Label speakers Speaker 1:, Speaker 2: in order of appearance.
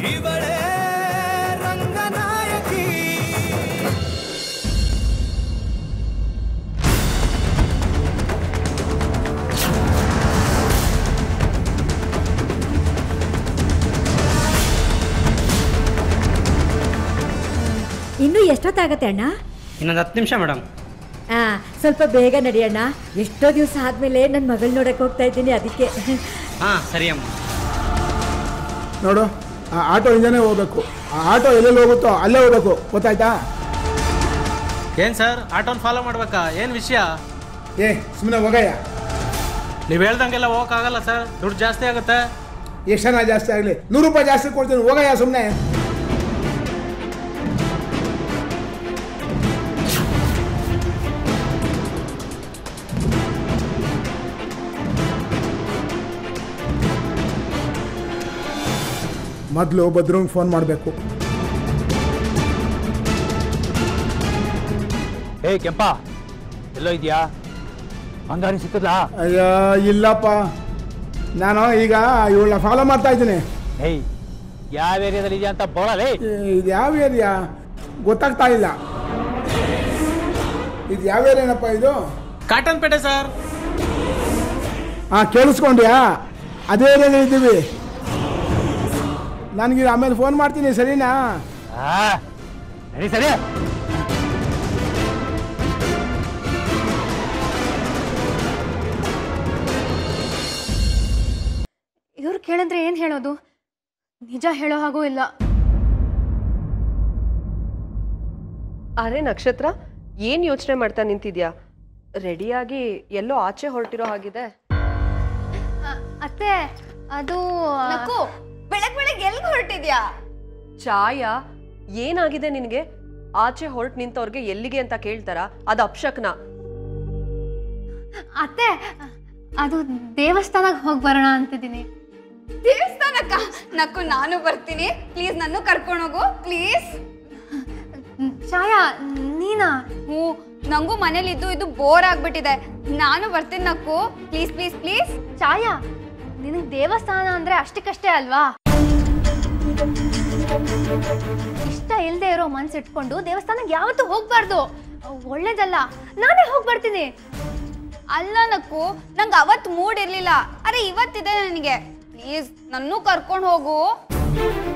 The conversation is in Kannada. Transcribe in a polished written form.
Speaker 1: ಇವಳೇ ರಂಗನಾಯಕಿ.
Speaker 2: ಇನ್ನು ಎಷ್ಟೊತ್ತಾಗತ್ತೆ ಅಣ್ಣ?
Speaker 3: ಇನ್ನೊಂದು 10 ನಿಮಿಷ ಮೇಡಮ್.
Speaker 2: ಸ್ವಲ್ಪ ಬೇಗ ನಡಿಯಣ್ಣ. ಎಷ್ಟೋ ದಿವಸ ಆದ್ಮೇಲೆ ನನ್ನ ಮಗಳು ನೋಡಕ್ಕೆ ಹೋಗ್ತಾ ಇದ್ದೀನಿ, ಅದಕ್ಕೆ.
Speaker 3: ಸರಿ ಅಮ್ಮ.
Speaker 4: ನೋಡು, ಆ ಆಟೋ ಇಂದನೇ ಹೋಗ್ಬೇಕು. ಆ ಆಟೋ ಎಲ್ಲೆಲ್ಲಿ ಹೋಗುತ್ತೋ ಅಲ್ಲೇ ಹೋಗ್ಬೇಕು, ಗೊತ್ತಾಯ್ತಾ?
Speaker 5: ಏನು ಸರ್, ಆಟೋನ ಫಾಲೋ ಮಾಡ್ಬೇಕಾ? ಏನು ವಿಷಯ?
Speaker 4: ಸುಮ್ಮನೆ ಹೋಗಯ್ಯ.
Speaker 5: ನೀವು ಹೇಳ್ದಂಗೆಲ್ಲ ಹೋಗೋಕ್ಕಾಗಲ್ಲ ಸರ್, ದುಡ್ಡು ಜಾಸ್ತಿ ಆಗುತ್ತೆ.
Speaker 4: ಎಷ್ಟು ಜನ ಜಾಸ್ತಿ ಆಗಲಿ, 100 ರೂಪಾಯಿ ಜಾಸ್ತಿ ಕೊಡ್ತೀನಿ, ಹೋಗಯ್ಯ ಸುಮ್ಮನೆ. ಮೊದಲು ಭದ್ರಂಗೆ ಫೋನ್ ಮಾಡಬೇಕು.
Speaker 6: ಕೆಂಪ, ಎಲ್ಲೋ ಇದೆಯಾ? ಅಂಗಾರಿ ಸಿಕ್ಕಲ್ಲ?
Speaker 4: ಅಯ್ಯೋ ಇಲ್ಲಪ್ಪ, ನಾನು ಈಗ ಇವಳನ್ನ ಫಾಲೋ ಮಾಡ್ತಾ ಇದ್ದೀನಿ.
Speaker 6: ಯಾವ ಏರಿಯಾದಲ್ಲಿ ಇದೆಯಾ ಅಂತ ಬೋಳಲೇ?
Speaker 4: ಇದು ಯಾವ ಏರಿಯಾ ಗೊತ್ತಾಗ್ತಾ ಇಲ್ಲ. ಇದು ಯಾವ ಏರಿಯಾನಪ್ಪ ಇದು?
Speaker 5: ಕಾಟನ್ ಪೇಟೆ ಸರ್.
Speaker 4: ಕೇಳಿಸ್ಕೊಂಡ್ಯಾ? ಅದೇ ಏರಿಯಾದಲ್ಲಿ ಇದ್ದೀವಿ. ನನಗೆ ಆಮೇಲೆ ಫೋನ್ ಮಾಡ್ತೀನಿ, ಸರಿನಾ?
Speaker 6: ಸರಿ.
Speaker 7: ಇವ್ರು ಕೇಳಿದ್ರೆ ಏನ್ ಹೇಳೋದು? ನಿಜ ಹೇಳೋ ಹಾಗೂ ಇಲ್ಲ.
Speaker 8: ಅರೆ ನಕ್ಷತ್ರ, ಏನ್ ಯೋಚನೆ ಮಾಡ್ತಾ ನಿಂತಿದ್ಯಾ? ರೆಡಿಯಾಗಿ ಎಲ್ಲೋ ಆಚೆ ಹೊರಟಿರೋ ಹಾಗಿದೆ.
Speaker 7: ಅತ್ತೆ, ಅದು ಬೆಳಗ್ಗೆ ಎಲ್ಗೆ ಹೊರಟಿದ್ಯಾ?
Speaker 8: ಛಾಯಾ, ಏನಾಗಿದೆ ನಿನ್ಗೆ? ಆಚೆ ಹೊರಟು ನಿಂತವ್ರಿಗೆ ಎಲ್ಲಿಗೆ ಅಂತ ಕೇಳ್ತಾರ? ಅದು ಅಪ್ಶಕ್ನ.
Speaker 7: ಅತ್ತೆ, ಅದು ದೇವಸ್ಥಾನಕ್ಕೆ ಹೋಗಿ ಬರೋಣ ಅಂತಿದ್ದೀನಿ.
Speaker 9: ದೇವಸ್ಥಾನಕ್ಕ? ನಕ್ಕು, ನಾನು ಬರ್ತೀನಿ, ಪ್ಲೀಸ್ ನನ್ನ ಕರ್ಕೊಂಡು ಹೋಗು ಪ್ಲೀಸ್.
Speaker 7: ಛಾಯಾ, ನೀನಾ?
Speaker 9: ಹ್ಞೂ, ನಂಗೂ ಮನೇಲಿ ಇದು ಬೋರ್ ಆಗ್ಬಿಟ್ಟಿದೆ, ನಾನು ಬರ್ತೀನಿ ನಕ್ಕು, ಪ್ಲೀಸ್ ಪ್ಲೀಸ್ ಪ್ಲೀಸ್.
Speaker 7: ಛಾಯಾ, ನಿನಗೆ ದೇವಸ್ಥಾನ ಅಂದ್ರೆ ಅಷ್ಟಕ್ಕಷ್ಟೇ ಅಲ್ವಾ? ಇಷ್ಟ ಇಲ್ಲದೆ ಇರೋ ಮನ್ಸಿಟ್ಕೊಂಡು ದೇವಸ್ಥಾನಕ್ಕೆ ಯಾವತ್ತೂ ಹೋಗ್ಬಾರ್ದು, ಒಳ್ಳೇದಲ್ಲ. ನಾನೇ ಹೋಗಿ ಬರ್ತೀನಿ.
Speaker 9: ಅಲ್ಲ ನಕ್ಕು, ನಂಗೆ ಅವತ್ತು ಮೂಡ್ ಇರ್ಲಿಲ್ಲ, ಅರೆ ಇವತ್ತಿದೆ ನನಗೆ, ಪ್ಲೀಸ್ ನನ್ನೂ ಕರ್ಕೊಂಡು ಹೋಗು.